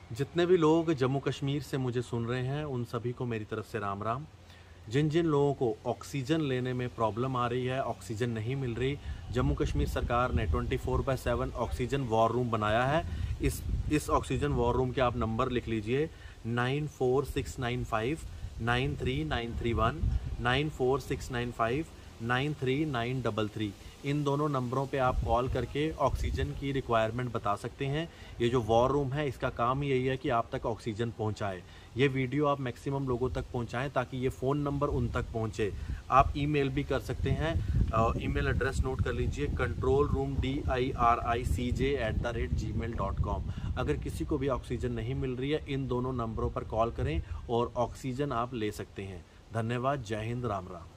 जितने भी लोग जम्मू कश्मीर से मुझे सुन रहे हैं उन सभी को मेरी तरफ से राम राम। जिन जिन लोगों को ऑक्सीजन लेने में प्रॉब्लम आ रही है, ऑक्सीजन नहीं मिल रही, जम्मू कश्मीर सरकार ने 24/7 ऑक्सीजन वॉर रूम बनाया है। इस ऑक्सीजन वॉर रूम के आप नंबर लिख लीजिए 946959393931, 9469593933। इन दोनों नंबरों पे आप कॉल करके ऑक्सीजन की रिक्वायरमेंट बता सकते हैं। ये जो वॉर रूम है इसका काम यही है कि आप तक ऑक्सीजन पहुंचाए। ये वीडियो आप मैक्सिमम लोगों तक पहुंचाएं ताकि ये फ़ोन नंबर उन तक पहुंचे। आप ईमेल भी कर सकते हैं। ईमेल एड्रेस नोट कर लीजिए controlroomdiricj@gmail.com। अगर किसी को भी ऑक्सीजन नहीं मिल रही है इन दोनों नंबरों पर कॉल करें और ऑक्सीजन आप ले सकते हैं। धन्यवाद। जय हिंद। राम राम।